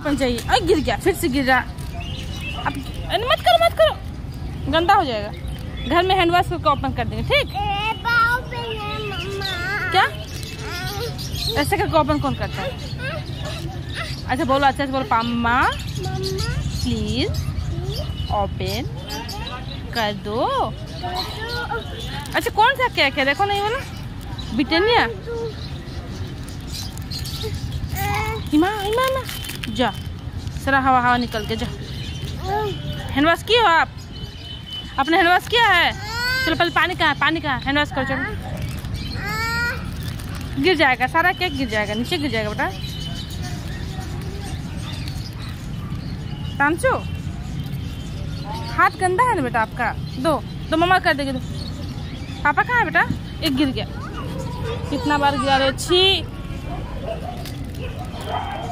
Open चाहिए। अरे गिर गया, फिर से गिर रहा। अब मत करो, गंदा हो जाएगा। घर में हैंड वॉश करके ओपन कर देंगे, ठीक? क्या ऐसे करके ओपन कौन करता है? अच्छा बोलो, अच्छा से बोलो, मम्मा प्लीज ओपन कर दो। अच्छा कौन सा केक है? देखो नहीं बोलो, ब्रिटानिया। हिमा जा, सारा हवा निकल के जा। हैंड वॉश किए हो आप? आपने हैंड वॉश किया है? चलो पहले पानी कहाँ है? हैंड वॉश करो चलो। गिर जाएगा, सारा केक गिर जाएगा, नीचे गिर जाएगा बेटा। तांचो हाथ गंदा है ना बेटा आपका। दो मम्मा कर देगी। दो पापा कहाँ है बेटा? एक गिर गया, कितना बार गिरा रे। छी